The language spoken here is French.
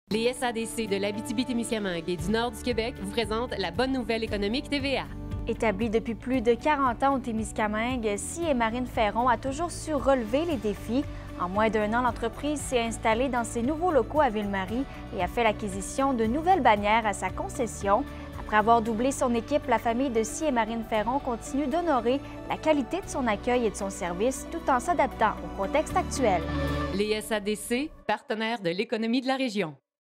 Les SADC de l'Abitibi-Témiscamingue et du nord du Québec vous présentent la bonne nouvelle économique TVA. Établie depuis plus de 40 ans au Témiscamingue, Scie et Marine Ferron a toujours su relever les défis. En moins d'un an, l'entreprise s'est installée dans ses nouveaux locaux à Ville-Marie et a fait l'acquisition de nouvelles bannières à sa concession. Après avoir doublé son équipe, la famille de Scie et Marine Ferron continue d'honorer la qualité de son accueil et de son service tout en s'adaptant au contexte actuel. Les SADC, partenaires de l'économie de la région.